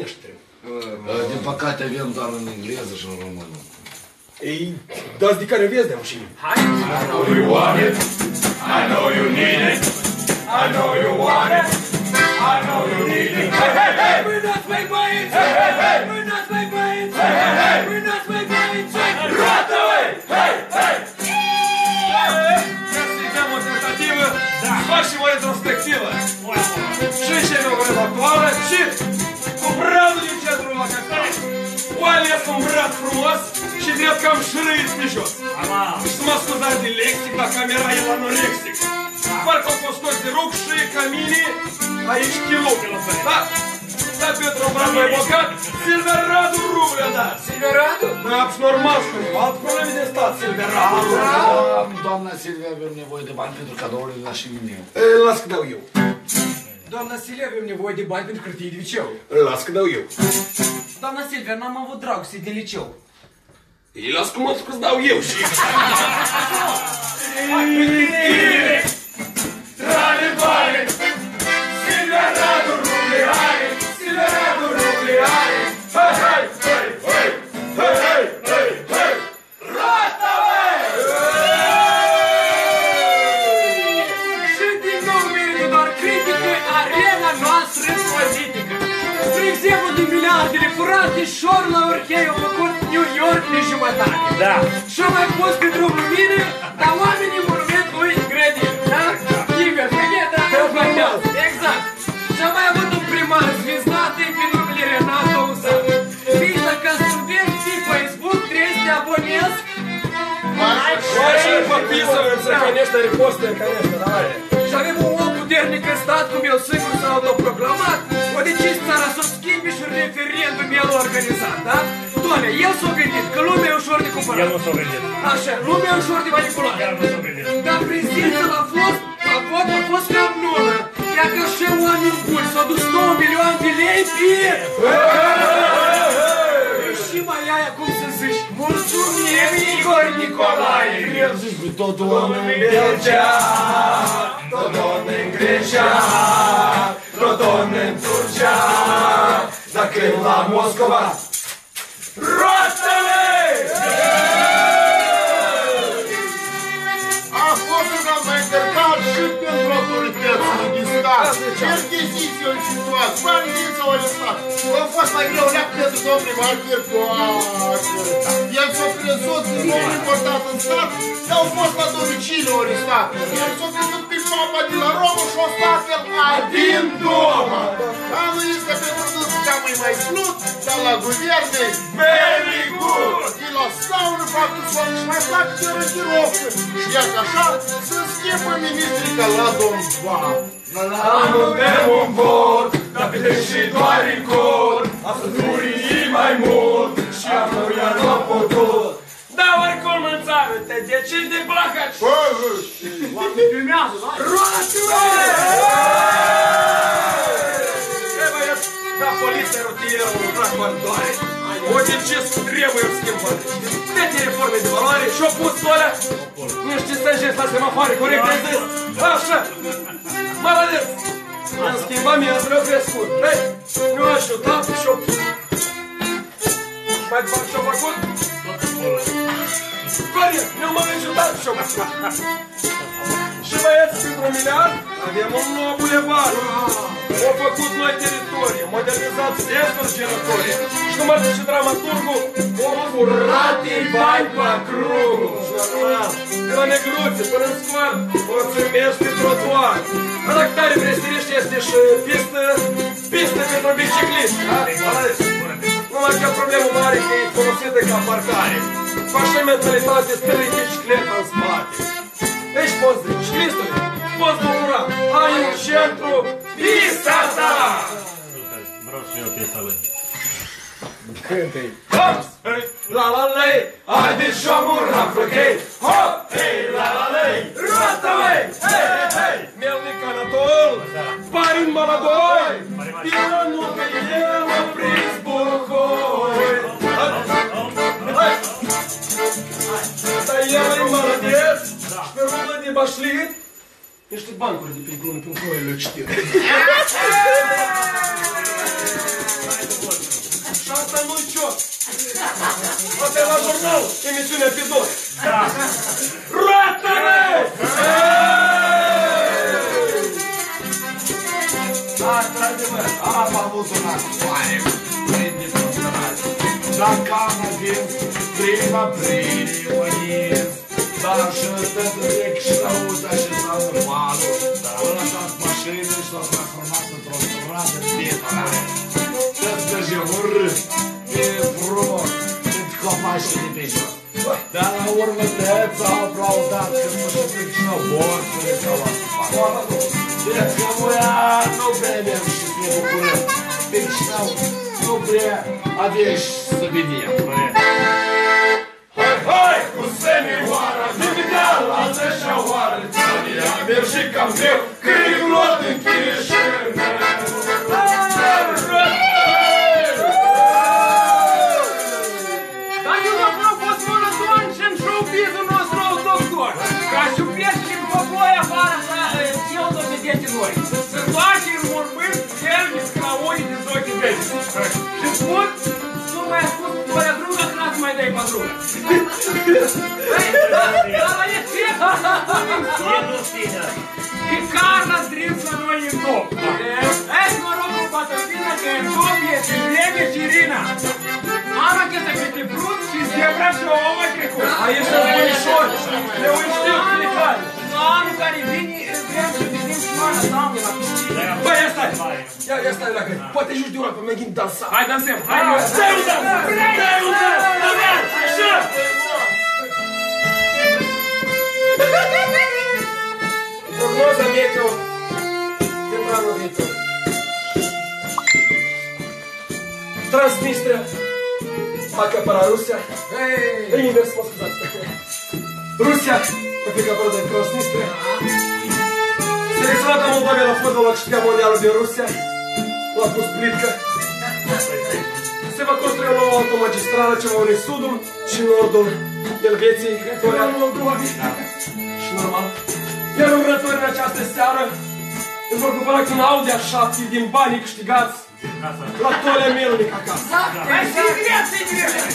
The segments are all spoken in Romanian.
românește. Din păcate avem doar în engleză și în română. Ei, dați de care vezi de mașini. Hai! I know you want it, I know you need it, I know you want it, I know you need it. Hey, hey, hey! Mânați mai băieți! Hey, hey, hey! Mânați mai băieți! Hey, hey, hey! Mânați mai băieți! Roată, băi! Hey, hey! Mersi, demonstrativă, facem o retrospectivă. Și șeful actuală și cu bradul din centrul la capital. O ales un brad frumos și drept că am șrâit pe jos. Și să mă scuzați de lexic, dar camera e la norexic. Parcă au fost scoți de rug și camine aici kilou. Da? Da, Petru, brad mai bogat, Silverado rublă, da. Silverado? Da, și normal, știu, alt probleme de stat, Silverado. Doamna Silvia, avem nevoie de bani pentru cadourile de la Șivineu. Las că dau eu. Doamna Silvia, avem nevoie de bani pentru hârtie de liceu. Las că dau eu. Doamna Silvia, n-am avut dragoste din liceu. Ei, las cum mă scuz dau eu și... Trane bani, Silverado nucleare, Silverado nucleare. Hai, hai, hai, hai, hai, hai, hai, hai. Roată, băi! Și din nou merge doar critică arena noastră politică. Spre exemplu, din miliardele furate, șor la Orchei au făcut New York de jumătate. Da. Și-au mai pus pe drum lumină, dar oamenii monument lui grădină, da? Igor, da? Exact. Și-au mai avut un primar zviznat pe numele Renato Usat. Nici dacă studenți pe Facebook trebuie să te abonezi. Face подписываются, конечно, репосты, конечно, давай. Și avem un om puternic în stat, cum eu singur s-a autoproclamat. O decis țara să schimbi și referendum el organizat, da? Doamne, el s-a gândit că lumea e ușor de cumpărat. El nu s-a gândit. Așa, lumea e ușor de manipulat. El nu s-a gândit. Dar prezidentul a fost cam nulă. Ia că și oameni buni s-au dus 9 milioane de lei pe... Și mai aia, cum să zici, mulțumim, Igor Nicolae! El zici pe tot oameni În Belgia, Dodon în Grecia, Dodon în Turcia, dacă la Moscova, roată-le! A fost un intercal și pentru autoritățile din stat. Percheziție în situație, bandiți au arestat. A fost mai greu leac pentru domn primar Piercoacă. El s-a crezut din nou importat în stat și au fost la domiciliu arestat. El s-a crezut pe papa de la Roma și a stat el adin doma. Anul este pentru dânsul cea mai slut, dar la guverne Very good! de la saună faptul sol și mai fac de rătirovcă. Și iar așa să schimbă ministrii ca la domn Boab. Anul de un vot, dar pe deși doar în cod, astăzi furii mai mult și acum iar n-am putut. Da, oricum în țară, te decizi de placaci. Oameni filmează, da? Roată-le! Da, poliția rutieră, un tracoandoare. O decis trebuie schimbat. Câte reforme de valoare și-o pus pe alea. Nu știu să încerci la semafoare, corect, ai zis? Așa! Молодец! Am schimbat mie, îți rău crescut. Vrei? Eu aș ajuta și-o pus. Și-o făcut? Corect! Eu m-am ajutat și-o pus. Și băieți, pentru miliard, avem un nou bulevard. Au făcut noi teritorii, modernizat sensuri giratorii. Și cum ar zice dramaturgul, au furat din bani pe crugul. De la Negruțe până în Scoar, o țârmești pe trotuar. Dar dacă tare vrestirește este și pistă pentru bicicliști. Numai că problemă mare că e folosită ca parcare. Cu așa mentalitate stări bicicletă în spate. Ești poți de ciclisturi, poți bucura, ai în centru pista ta! Vreau și eu piesa lui. Cântă-i! Hop! La la lei! Haideți și omul raflăchei! Hop! Hei! La la lei! Roată-măi! Hei! Hei! Melnic Anatol! Parin Maladoi! Piranul că el a prins buhoi! Hai! Dar el e mălădeț! Pe rulă de bașlit! Niște bancuri de pe glumă, pe foile citit. la jurnal, emisiunea pe dos. Roată-ne! Da, într-adevăr, am avut un acoare plin de frustrare. Dacă am avut prima primărie, dar și de trec și la uza și s-a urmalul, până lăsat mașină și s-a transformat într-o stradă de betonare. Să-ți dăje urât, e frumos, cât copaci și de pe jos. Dar la urmă tăți au aplaudat că nu știu pic și la borțele s-au luat. Deci că voia nu vedem și ne bucurăm. Pic și nu prea aveți să vedem. Hai, hai, cu senioara, dividea la 10-a oară, țăria merg și cam greu, că-i rot în Chișină. Dar eu am propus monoton și în showbiz-ul nostru autohton. Ca șupești cu voi afară să eu să vedeți noi. Să toate în mormânt, chelmiți ca unii din ochii vezi. Și spun, nu mai ai spus fără drumă, că n-ați mai dai padrumă. Dar la e ce? Că carna strins la noi în top. Hai să mă rog cu Bătăfină că în top este Lege și Irina. Ana că se câte brut și zebra și o omă trecut. Aici sunt bunișori, le știu fiecare. Anul care vine, vrem să vedem și mana doamne la piscină. Băi, ia stai! Ia stai, dacă poate juci de una pe mea, ghini dansa. Hai, dansăm! Hai, Stai un dans! Stai un dans! Așa! Prognoza meteo pentru anul viitor. Transnistria va acapăra Rusia. Invers, mă scuzați. Rusia va fi acapărată de Transnistria. Selecționată Moldovia la fotbal a câștigat mondialul din Rusia. L-a pus plitka. Se va construi o nouă automagistrală ce va uni sudul și nordul Elveției. Și normal. Iar următorii în această seară îți vor cumpăra cu un Audi A7 din banii câștigați la Tolea Melnic acasă. hai, secret, secret!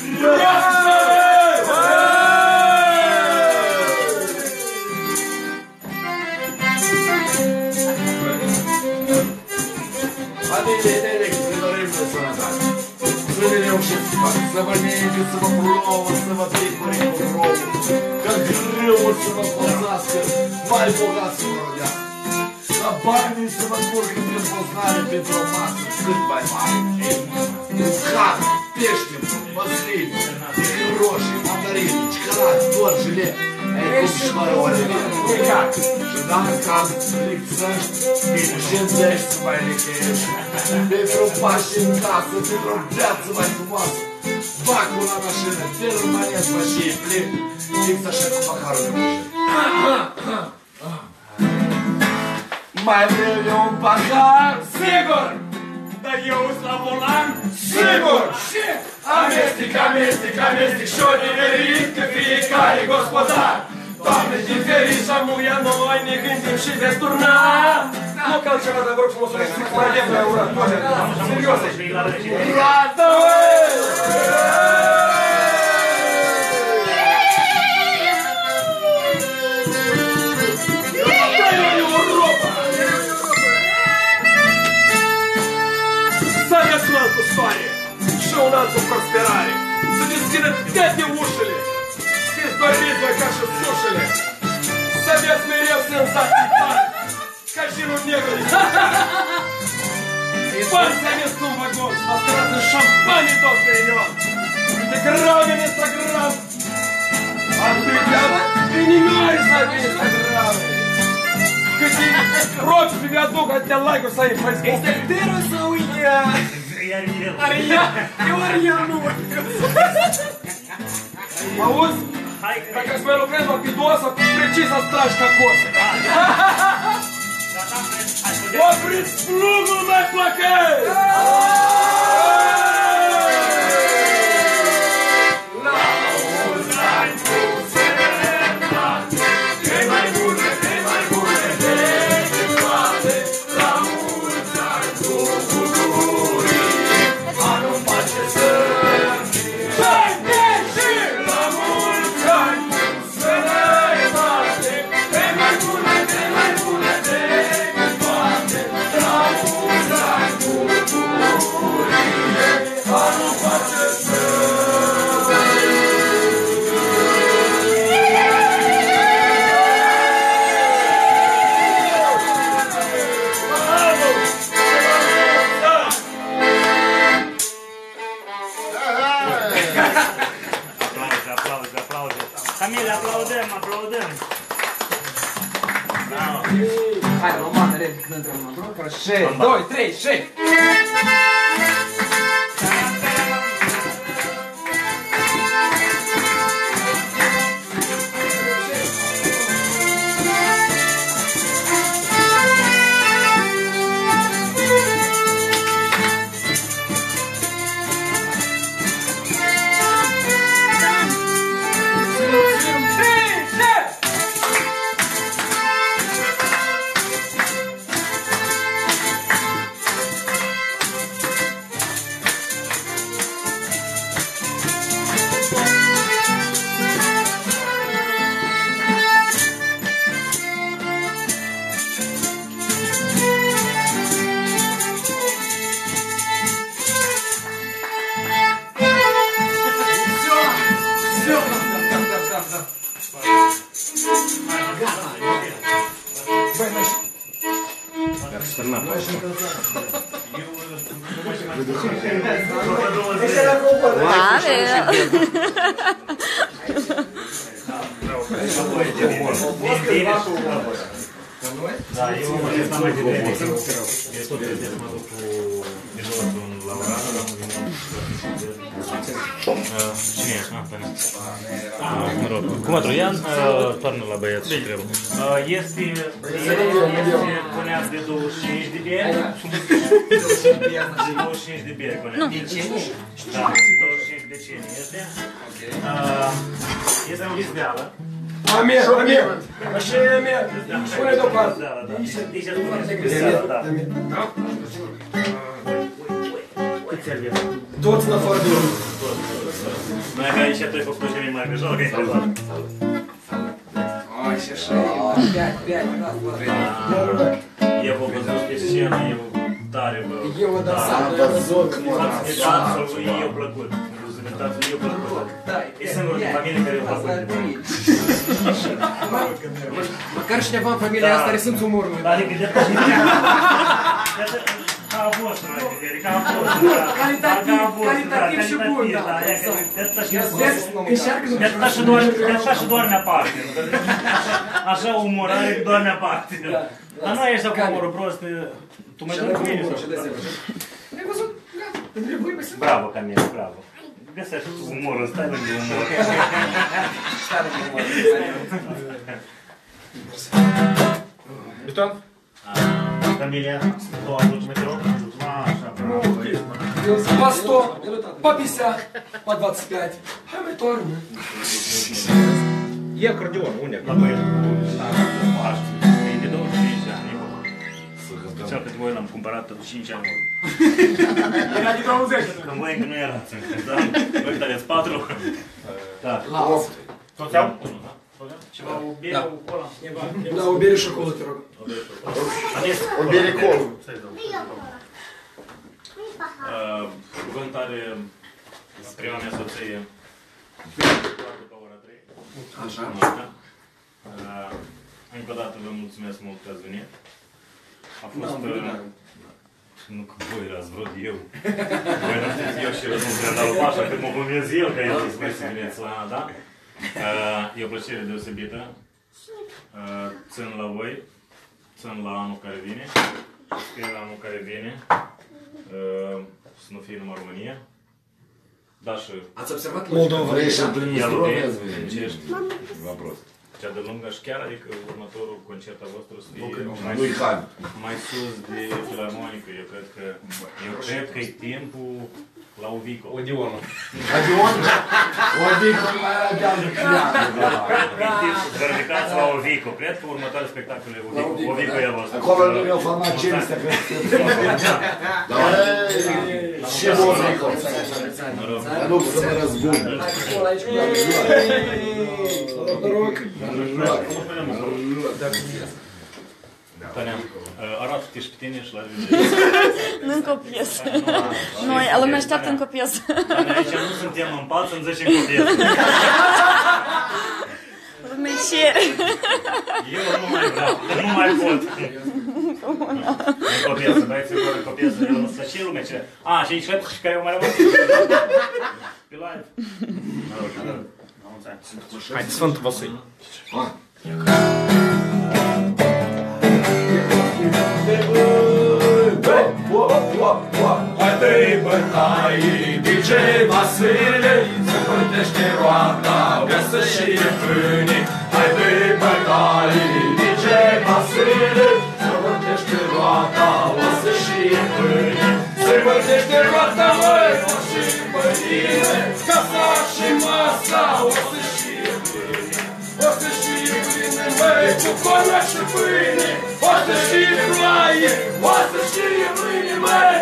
Adică, să dorim de sănătate. Să ne reușiți, să vă nege, să vă plouă, să vă picure cu rouă, că greu să vă păzească, mai bogat să vă rodească. Ca banii să vă curgă prin poznare pentru o masă cât mai mare. Car, pește, măsline, roșii, mandarini, cioccolate, torjile, cum și mărăurile. Și dacă lipsești, șenzești să mai lichești. Pentru pași în casă, pentru o viață mai frumoasă. Bacul la mașină, te rămâneți mașini plin, fix așa cu paharul de mașină. Mai vreau eu un pahar? Sigur! Dar eu sunt la volan? Sigur! Ce? Amestec, amestec, amestec și-o nimerit că fiecare gospodar. Doamne, din ferișa muia noi ne gândim și veți turna. Nu ca altceva, dar vă rog frumos să ne știți mai lemn la uratoare. Serios! Rată! Să aveți un alt cu soare și un alt cu prosperare. Să deschidă toate ușile. Să-ți dormiți voi ca și sușile. Să aveți mereu senzații tari, ca și nu negri. Bani să aveți un vagon, să vă scărați în șampanii toți pe inion. De grave în Instagram. Atâtea inimioare să aveți Instagram. Cât e rog pe viaduc, atâtea like-uri să ai în Facebook. Este terul sau e... Ariel. Eu Ariel nu. Auzi? Dacă îți mai lucrezi rapidoasă, precis să-ți tragi ca cosă. Opriți plugul, mai plăcăi! aplaudăm, aplaudăm. Bravo. Hai, romană, repede, să intrăm în brocă. 2, 3, 6. Da, eu mă gândesc mai devreme. Eu tot trebuie să mă duc cu pilotul în Laurana, dar nu vin cine e? Până. Mă rog, cu Mătruian, toarnă la băieți și trebuie. Este punea de 25 de beri. 25 de beri punea. Da, 25 de ceni este. Este în vizdeală. Amin, amin. Așa e amin. Spune deoparte. Deci spune vizdeală, da. Câți ani e? Toți în afară de unul. Noi că aici tu ai făcut ceva mai greu, că ai întrebat. Ai, și așa e. 5, Eu vă văzut pe scenă, eu tare, bă. Eu vă dansat. Dansul i-a plăcut. Dansul i-a plăcut. E singurul de familie care i-a plăcut. Măcar cineva în familia asta are simțul umorului. Adică de ca a vostru, ca a vostru. Calitativ și bun, da. De asta și doarme aparte. Așa umor, are doarme aparte. Dar nu ești cu umorul prost, tu mai dă cu mine sau? Ai văzut? Gata. Bravo, Camila, bravo. Găsești umorul, stai lângă umor. Stai lângă umor. Beton? Camila, tu ajuți metrou? Așa, bravo. Eu zic, по 100, по 50, по 25. Hai mai toarnă. E acordeon, unde? La băieți cu Paște. E de 25 de ani, e bun. Special că voi l-am cumpărat 5 ani urmă. Era de 20. Când voi încă nu erați încă, da? Voi cât aveți? 4? Da. Toți au? Ceva, o bere, o cola? Da, o bere și o colă, te rog. O bere colă. Cuvânt are prima mea soție după ora 3. Așa. Încă o dată vă mulțumesc mult că ați venit. A fost... Nu că voi erați vrut eu. Voi nu știți eu și răspuns Grandalul Pașa cât mă pomez eu că el să veniți la Ana, da? E o plăcere deosebită. Țin la voi, țin la anul care vine. Sper la anul care vine să nu fie numai România. Da, și... Ați observat Moldova. Vrei să primi zdrowie? Вопрос. Cea de lungă și chiar, adică următorul concert al vostru să fie mai sus de filarmonică. Eu cred că e timpul la Ovico. Odionul. Adion? Ovico mai era de-al de Vă ridicați la Ovico. Cred că următoarele spectacole Ovico e al vostru. Acolo nu e o farmacistă, cred că ce Ovico? Dar nu să mă răzbun. Tania, arată-te și pe tine și la vedere. Nu încă o piesă. Noi, lumea așteaptă încă o piesă. Tania, aici nu suntem în pat, să-mi zici încă o piesă. Lumea cere. Eu nu mai vreau, că nu mai pot. Încă o piesă, băieți, încă o piesă. Eu nu știu ce lumea cere. A, și aici și care o mai rămas. Pe live. Haide, Sfântul Vasil. Haide-i bătaie, DJ Vasile, să pântește roata, găsă și e pâine. Haide-i bătaie, DJ Vasile, să pântește roata, găsă și e pâine. Se pântește roata, măi, o și pâine, casa și masa, o să și e pâine. O să și e pâine, măi, cu cola și pâine, o să și e ploaie, o să și e pâine, măi.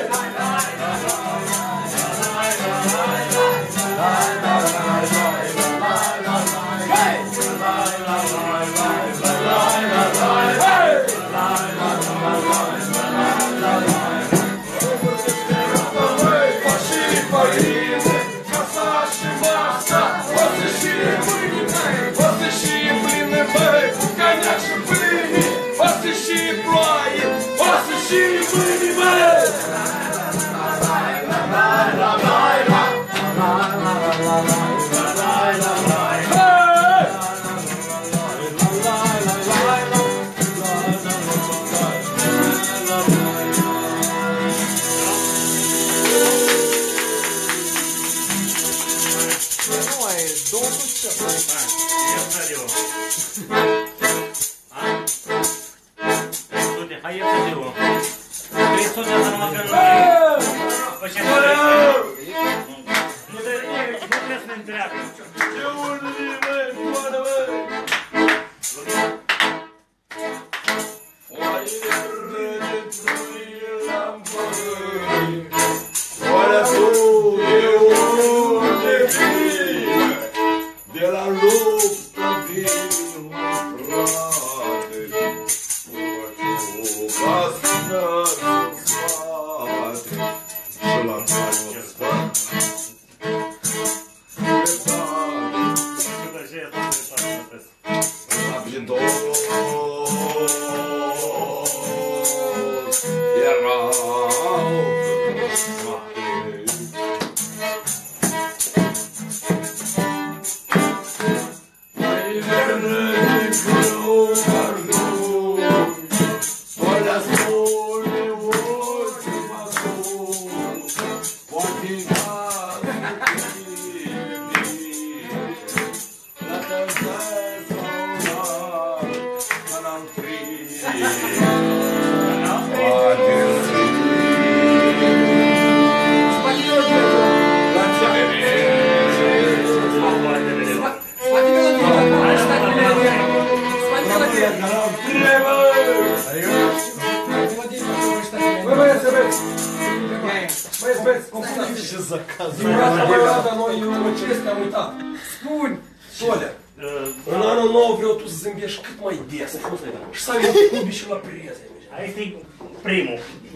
În anul nou vreau tu să zâmbești cât mai des și să ai un cubi și la prieze. Aici e primul.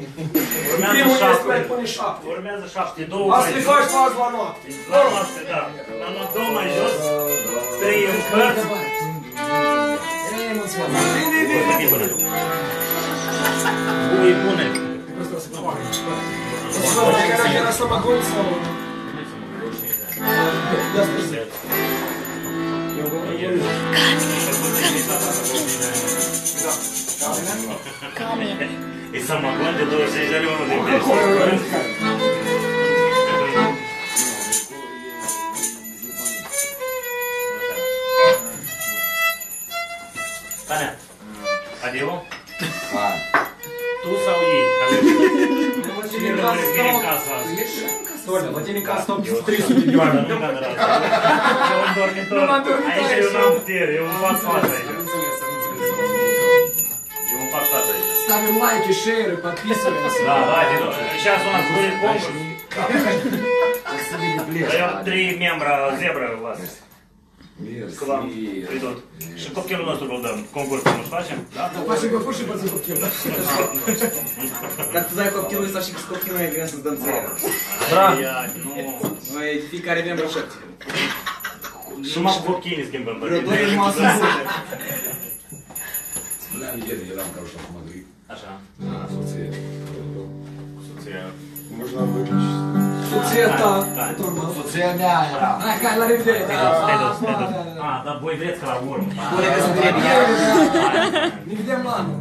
Primul este mai pune 7. Urmează 7, 2 Asta le faci pe azi la noapte. La noapte, da. La noapte 2 mai jos, 3 în cărți. Bui bune. Era să mă gând sau... Ia spune. E samagón de 26 de luna de peso. Tania, adieu? Tu sau ei? Vine în casa. Toля, la tine în casă stau 300 de oameni. Nu un dormitor. Aici eu n-am putere, eu îmi fac față aici. Eu îmi fac față aici. Ставим лайки, шеры, подписываемся. Да, давайте. Сейчас у нас будет конкурс. Даем 3 мембра зебры у вас. К вам придут. Și copilul nostru îl dăm. Concursul nu facem? Da? Facem concurs și pentru copil. Dar tu dai copilul ăsta și cu copilul e greu să-ți dăm ție. Da. Noi fiecare membru așa. Și numai cu copchii ne schimbăm. Vreo 2 numai să Spuneam ieri, eram ca așa cu Madrid. Așa. Soție. Soția. Можно выключить. Soția ta, normal. Soția mea era. Hai, la revedere. Stai dos. Ah, dar voi vreți că la urmă. Nu le vezi în grebe. Ne vedem la anul.